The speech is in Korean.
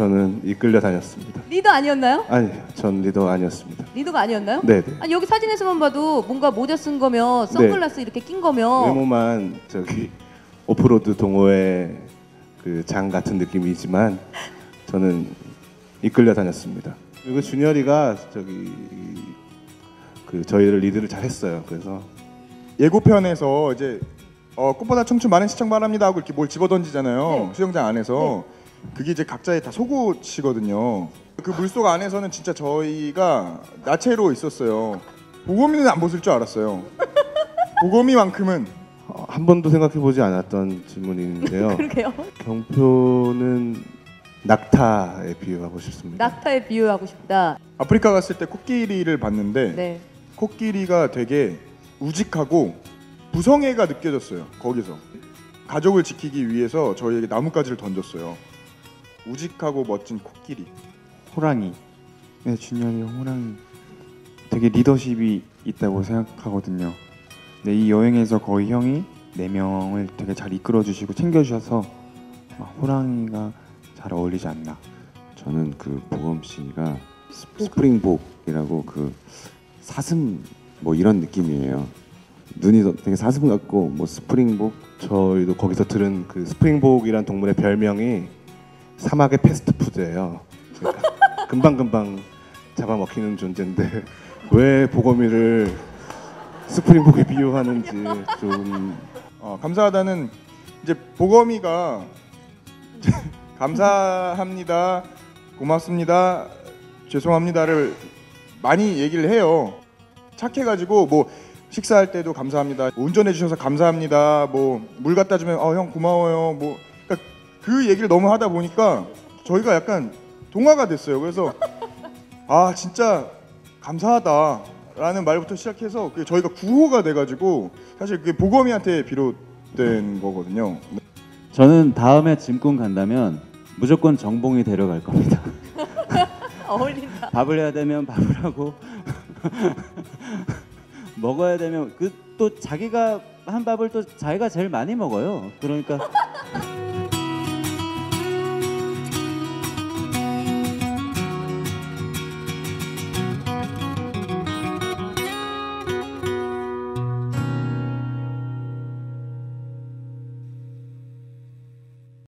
저는 이끌려 다녔습니다. 리더 아니었나요? 아니, 전 리더 아니었습니다. 리더가 아니었나요? 네. 아니 여기 사진에서만 봐도 뭔가 모자 쓴 거며 선글라스 이렇게 낀 거며 외모만 저기 오프로드 동호회 그 장 같은 느낌이지만 저는 이끌려 다녔습니다. 그리고 준열이가 저기 그 저희를 리드를 잘했어요. 그래서 예고편에서 이제 꽃보다 청춘 많은 시청 바랍니다 하고 이렇게 뭘 집어던지잖아요. 네. 수영장 안에서. 그게 이제 각자의 다 속옷이거든요. 그 물속 안에서는 진짜 저희가 나체로 있었어요. 보검이는 안 벗을 줄 알았어요. 보검이만큼은 한 번도 생각해보지 않았던 질문인데요. 그러게요. 경표는 낙타에 비유하고 싶습니다. 낙타에 비유하고 싶다. 아프리카 갔을 때 코끼리를 봤는데 네. 코끼리가 되게 우직하고 부성애가 느껴졌어요. 거기서 가족을 지키기 위해서 저희에게 나뭇가지를 던졌어요. 우직하고 멋진 코끼리. 호랑이. 네, 준열이 호랑이. 되게 리더십이 있다고 생각하거든요. 네, 이 여행에서 거의 형이 4명을 되게 잘 이끌어주시고 챙겨주셔서 호랑이가 잘 어울리지 않나. 저는 그 보검 씨가 스프링복이라고 그 사슴 뭐 이런 느낌이에요. 눈이 되게 사슴 같고 뭐 스프링복. 저희도 거기서 들은 그 스프링복이란 동물의 별명이 사막의 패스트푸드예요. 그러니까 금방금방 잡아먹히는 존재인데 왜 보검이를 스프링복에 비유하는지 좀 감사하다는 이제 보검이가 감사합니다, 고맙습니다, 죄송합니다를 많이 얘기를 해요. 착해가지고 뭐 식사할 때도 감사합니다, 운전해 주셔서 감사합니다, 뭐 물 갖다 주면 형 고마워요, 뭐 그러니까 그 얘기를 너무 하다 보니까 저희가 약간 동화가 됐어요. 그래서 아 진짜 감사하다라는 말부터 시작해서 저희가 구호가 돼가지고 사실 그게 보검이한테 비롯된 거거든요. 저는 다음에 짐꾼 간다면 무조건 정봉이 데려갈 겁니다. 어울린다. 밥을 해야 되면 밥을 하고 먹어야 되면 그 또 자기가 한 밥을 또 자기가 제일 많이 먹어요. 그러니까